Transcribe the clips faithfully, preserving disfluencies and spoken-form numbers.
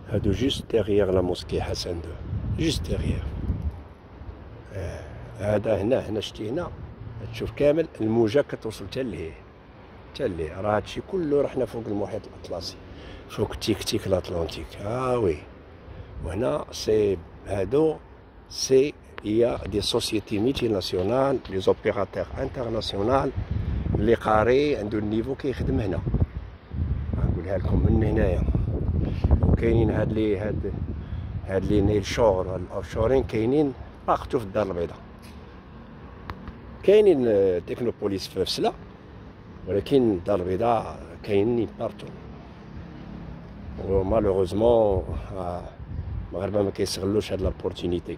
هادو جوست ديغيغ لا موسكي حسن دو، جوست ديغيغ. آه. هذا هنا هنا شتي هنا تشوف كامل الموجة كتوصل حتى لهيه حتى لهيه، راه هادشي كله رحنا فوق المحيط الأطلسي، فوق التيكتيك الأطلنطيك. ها وي. وهنا سي هادو سي هي دي سوسيتي ميتي ناسيونال، لي زوبيراتور انترناسيونال اللي قاري عندو النيفو كيخدم هنا. نقولها لكم من هنايا. وكاينين هاد لي هاد هاد لي نيل شور هاد الاوفشورين كاينين باغتو في الدار البيضاء. كاينين تكنوبوليس في فسلا، ولكن الدار البيضاء كاينين بارتو. ومالوغوزمون المغاربه ما كيستغلوش هاد لابورتينيتي.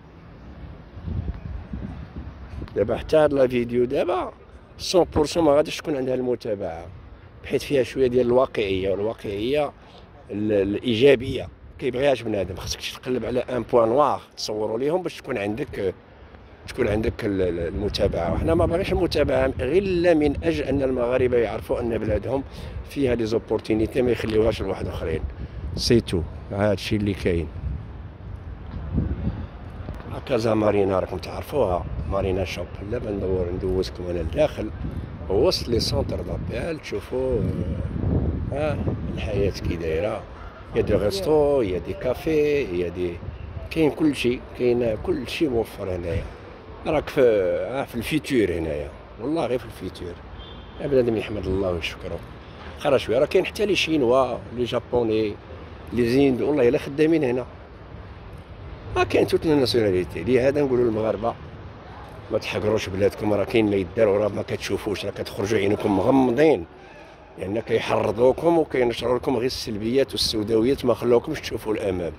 دابا حتى هاد لا فيديو دابا مية بالمية ما غاديش تكون عندها المتابعه، بحيث فيها شويه ديال الواقعيه، والواقعيه الايجابيه كيبغيهاش بنادم. خاصك تقلب على ان بوان نوار تصوروا ليهم باش تكون عندك تكون عندك المتابعه. وحنا ما بغيش المتابعه غير من اجل ان المغاربه يعرفوا ان بلادهم فيها لي زوبورتينيتي ما يخليوهاش لواحد اخرين. سيتو هذا الشيء اللي كاين. كازا مارينا راكم تعرفوها، مارينا شوب. دابا ندور ندوزكم انا لداخل وسط لي سونتر دابيل تشوفوا ها الحياه كي دايره. يا دي غيستو، يا دي كافي، يا دي كاين كلشي، كاين كلشي موفر هنايا. راك في في الفيتور هنايا، والله غير في الفيتور. بنادم يحمد الله ويشكرو. خرا شويه راه كاين حتى لي شينوا، لي جابوني، لي زيند، والله الا خدامين هنا. ما كاين توت الناسيوناليتي. لهذا نقولوا للمغاربه ما تحقروش بلادكم، راه كاين ما يدار وراه ما كتشوفوش، راه كتخرجوا عينكم مغمضين، لان يعني كيحرضوكم وكينشروا لكم غير السلبيات والسوداويات، ما خلاوكمش تشوفوا الامام.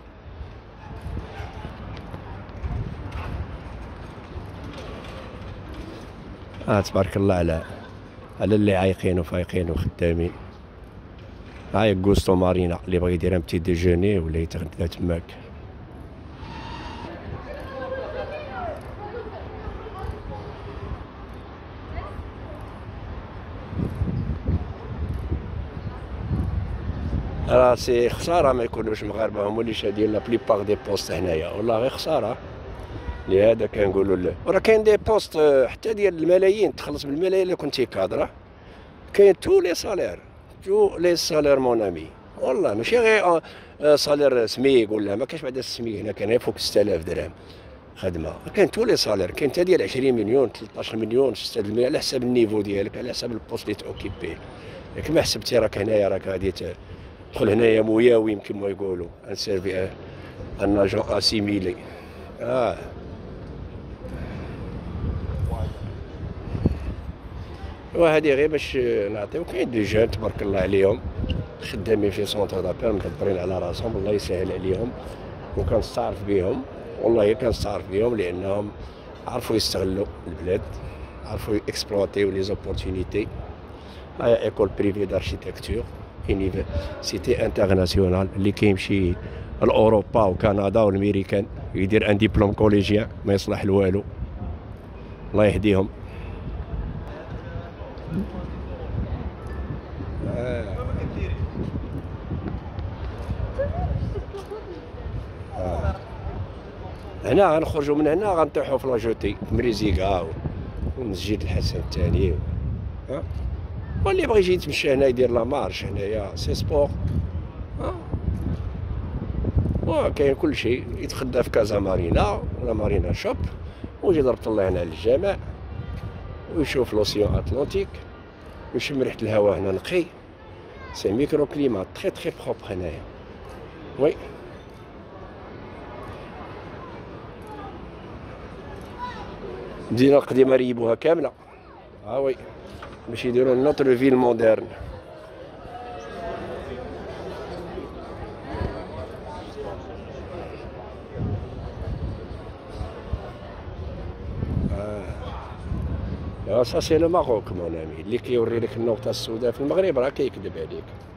اه تبارك الله على على اللي عايقين وفايقين وخدامين. هاي غوستو مارينا اللي بغى يدير ان بتي ديجوني ولا يتغدى تماك. راه سي خساره ما يكونوش مغاربه هما اللي شادين لا بليبار دي بوست هنايا، والله غير خساره. لهذا كنقولوا له. وراه كاين دي بوست حتى ديال الملايين، تخلص بالملايين الا كنتي كادره. كاين تو لي سالير، تو لي سالير مون امي، والله ماشي غير سالير سميك ولا ما كاينش بعدا السميك. هنا كان فوق ستة آلاف درهم خدمه. كاين تو لي سالير، كاين حتى ديال عشرين مليون، ثلاثطاش مليون، ستة المية، على حساب النيفو ديالك، على حساب البوست اللي توكيبي. ياك ما حسبتي راك هنايا راك غادي تدخل هنايا موياوي كما يقولوا، ان سيرفي ان اجون اسيميلي. اه وهذه غير باش نعطيو. كاين دي جون تبارك الله عليهم خدامين في سونتر دابيل، مدبرين على راسهم، الله يسهل عليهم. وكنستعرف بهم، والله كنستعرف بهم، لانهم عرفوا يستغلوا البلاد، عرفوا اكسبلواتيو لي زوبورتينيتي. هاي ايكول بريفي داركتيكتور، يونيفرسيتي انترناسيونال اللي كيمشي لاوروبا وكندا والميريكان يدير ان ديبلوم كوليجيان ما يصلح لوالو. الله يهديهم. آه. آه. هنا غنخرجوا من هنا غنطيحوا في لاجوتي مريزيكا ومسجد الحسن الثاني. ها واللي بغى يجي يتمشى هنا يدير لا مارش هنايا سي سبور. ها وكاين كلشي يتخدى في كازا مارينا ولا مارينا شوب، ويجي ضربت الله هنا للجامع ويشوف لوسيون اتلانتيك ويشم ريحه الهواء هنا نقي. سي ميكرو كليما تري تري بروبر هنايا. وي المدينه القديمه ريبوها كامله. ها وي باش يديروا نوتر فيل مودرن. اه سا سي لو ماروك مون امي، اللي كيوري لك النقطه السوداء في المغرب راه كيكذب عليك.